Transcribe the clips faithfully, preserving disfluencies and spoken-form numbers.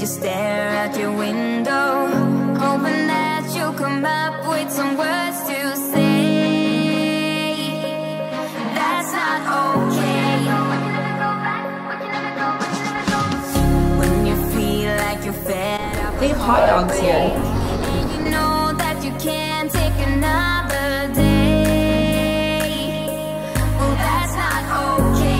stare out your window, hoping that you'll come up with some words to say. That's not okay. When you feel like you're fed up, they have hot dogs here. and you know that you can't take another day. Well, that's not okay.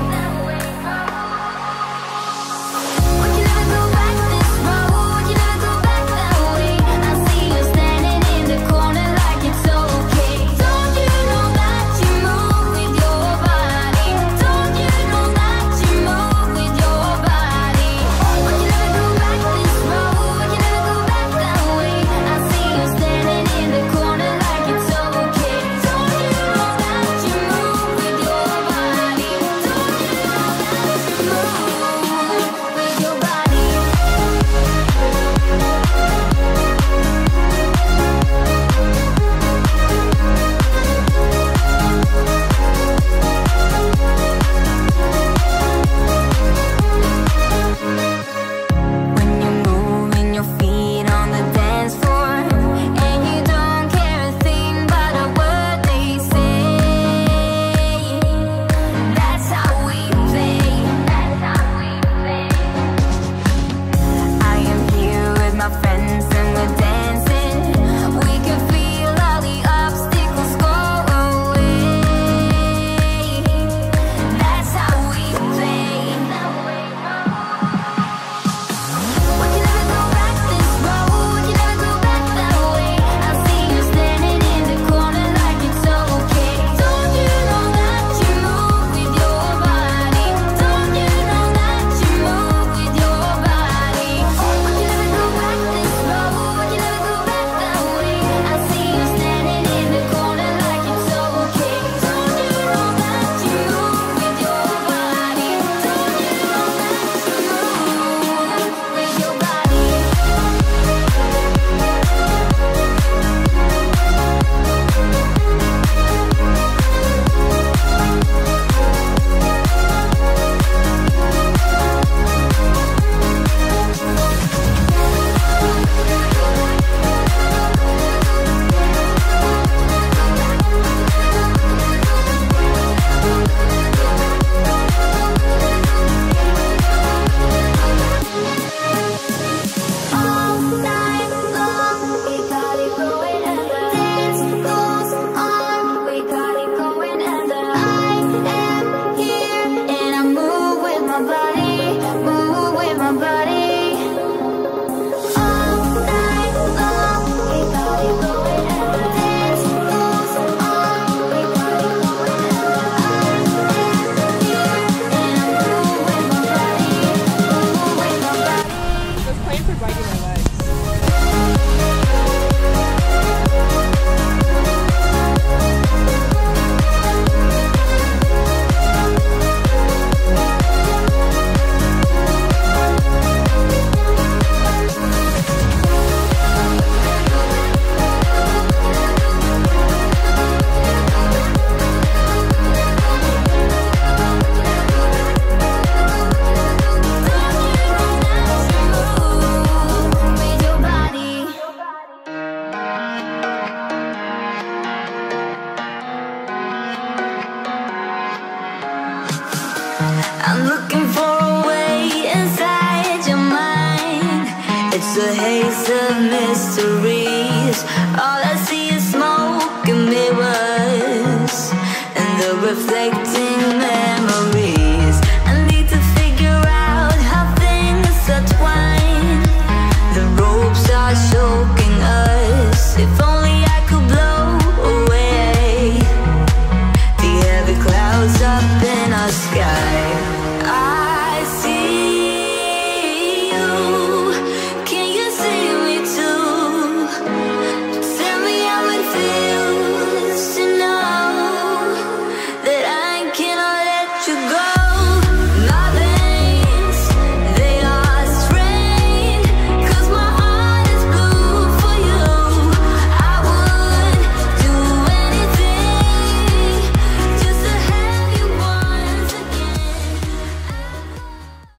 I'm looking for a way inside your mind. It's a haze